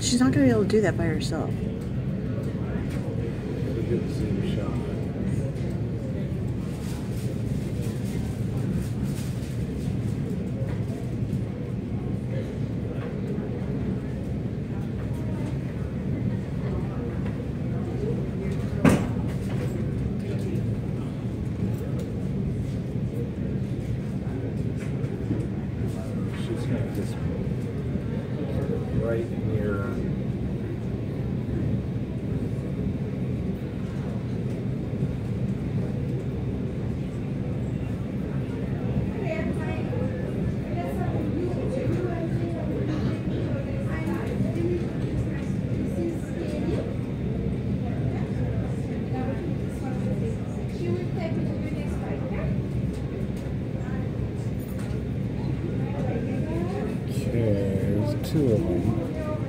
she's not going to be able to do that by herself. We'll get the same shot. She's going to just right near. There's two of them.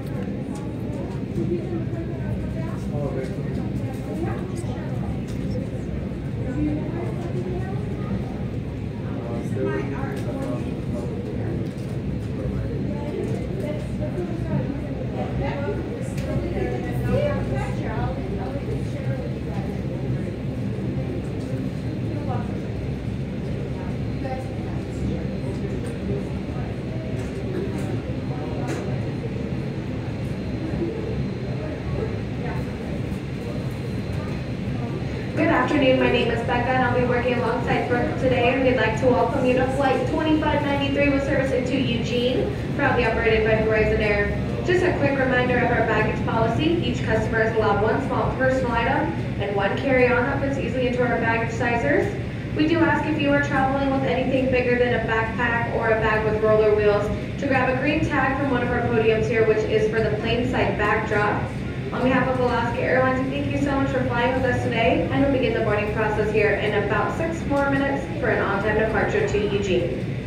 Good afternoon, my name is Becca and I'll be working alongside Brooke today, and we'd like to welcome you to Flight 2593 with service into Eugene, proudly operated by Horizon Air. Just a quick reminder of our baggage policy. Each customer is allowed one small personal item and one carry-on that fits easily into our baggage sizers. We do ask if you are traveling with anything bigger than a backpack or a bag with roller wheels to grab a green tag from one of our podiums here, which is for the plane side backdrop. On behalf of Alaska Airlines, we thank you so much for flying with us today, and we'll begin the boarding process here in about 6 more minutes for an on-time departure to Eugene.